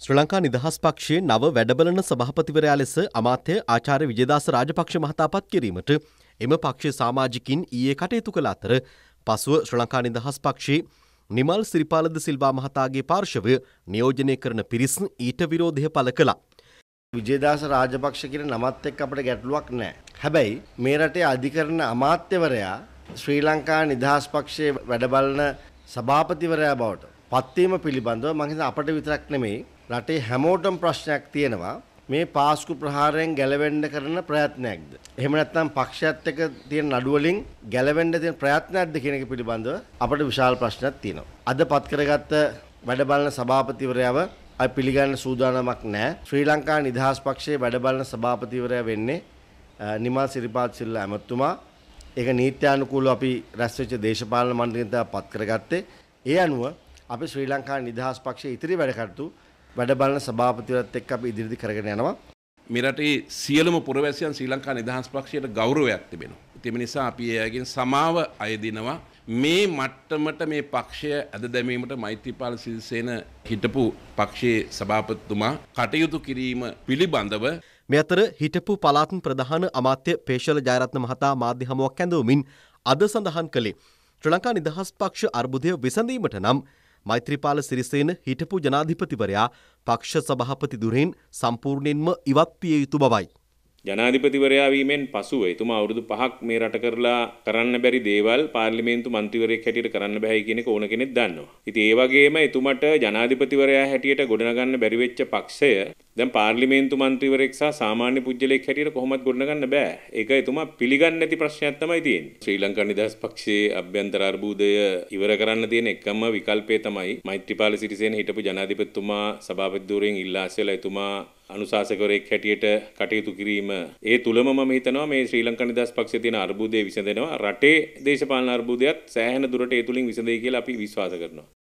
ශ්‍රී ලංකා නිදහස් පක්ෂයේ නව වැඩබලන සභාපතිවරයා ලෙස අමාත්‍ය ආචාර්ය විජේදාස රාජපක්ෂ මහතා පත් කිරීමට එම පක්ෂ සමාජිකින් ඊයේ කටයුතු කළ අතර පසුව ශ්‍රී ලංකා නිදහස් පක්ෂයේ නිමල් සිරිපාල ද සිල්වා මහතාගේ පාර්ශවය නියෝජනය කරන පිරිස් ඊට විරෝධය පළ කළා. විජේදාස රාජපක්ෂ කියන නමත් එක්ක අපිට ගැටලුවක් නැහැ. හැබැයි මේ රටේ අධිකරණ අමාත්‍යවරයා ශ්‍රී ලංකා නිදහස් පක්ෂයේ වැඩබලන සභාපතිවරයා බවට පත්වීම පිළිබඳව මම හිතන්නේ අපිට විතරක් නෙමෙයි රටේ හැමෝටම ප්‍රශ්නයක් තියෙනවා. මේ පාස්කු ප්‍රහාරයෙන් ගැලවෙන්න කරන ප්‍රයත්නයක්ද? එහෙම නැත්නම් පක්ෂයත් එක්ක තියෙන නඩු වලින් ගැලවෙන්න තියෙන ප්‍රයත්නයක්ද කියන එක පිළිබඳව අපිට විශාල ප්‍රශ්නයක් තියෙනවා. අද පත් කරගත්ත වැඩබලන සභාපතිවරයාව අපි පිළිගන්න සූදානමක් නැහැ. ශ්‍රී ලංකා නිදහස් පක්ෂයේ වැඩබලන සභාපතිවරයා වෙන්නේ නිමල් සිරිපාල සිල්වා ඇමතුමා. ඒක නීත්‍යානුකූලව අපි රැස් වෙච්ච දේශපාලන මණ්ඩලයෙන් තමයි පත් කරගත්තේ. ඒ අනුව අපි ශ්‍රී ලංකා නිදහස් පක්ෂයේ ඉතිරි වැඩ කටයුතු වැඩබලන සභාපතිවරයාත් එක්ක අපි ඉදිරියට කරගෙන යනවා. මේ රටේ සියලුම පුරවැසියන් ශ්‍රී ලංකා නිදහස් පක්ෂයට ගෞරවයක් තිබෙනවා. ඒ නිසා අපි එයාගෙන් සමාව අයදිනවා. මේ මට්ටමට මේ පක්ෂය අද දැමීමට මෛත්‍රීපාල සිරිසේන හිටපු පක්ෂයේ සභාපතිතුමා කටයුතු කිරීම පිළිබඳව මේ අතර හිටපු පළාත් ප්‍රධාන අමාත්‍ය පේශල ජයරත්න මහතා මාධ්‍ය හමුවක් ඇඳවමින් අද සඳහන් කළේ ශ්‍රී ලංකා නිදහස් පක්ෂ අර්බුදය විසඳීමට නම් මෛත්‍රීපාල සිරිසේන හිටපු ජනාධිපතිවරයා පක්ෂ සභාපති දුරෙන් සම්පූර්ණයෙන්ම ඉවත් විය යුතු බවයි. ජනාධිපතිවරයා වීමෙන් පසුව එතුමා අවුරුදු 5ක් මේ රට කරලා කරන්න බැරි දේවල් පාර්ලිමේන්තු මන්ත්‍රීවරයෙක් හැටියට කරන්න බැහැ කියන එක ඕන කෙනෙක් දන්නවා. ඉතින් ඒ වගේම එතුමට ජනාධිපතිවරයා හැටියට ගොඩනගන්න බැරි වෙච්ච පක්ෂය දැන් පාර්ලිමේන්තු මන්ත්‍රීවරයෙක් සහ සාමාන්‍ය පුජ්‍යලෙක් හැටියට කොහොමද ගොඩනගන්න බෑ. ඒක එතුමා පිළිගන්නේ නැති ප්‍රශ්නයක් තමයි තියෙන්නේ. ශ්‍රී ලංකා නිදහස් පක්ෂයේ අභ්‍යන්තර අර්බුදය ඉවර කරන්න තියෙන එකම විකල්පය තමයි මෛත්‍රීපාල සිරිසේන හිටපු ජනාධිපතිතුමා සභාපති ධුරයෙන් ඉල්ලා ඇසලා එතුමා අනුශාසකවරයෙක් හැටියට කටයුතු කිරීම ඒ තුලම මම හිතනවා මේ ශ්‍රී ලංකා නිදහස් පක්ෂයේ තියෙන අර්බුදය විසඳෙනවා. රටේ දේශපාලන අර්බුදයත් සෑහෙන දුරට ඒ තුලින් විසඳෙයි කියලා අපි විශ්වාස කරනවා.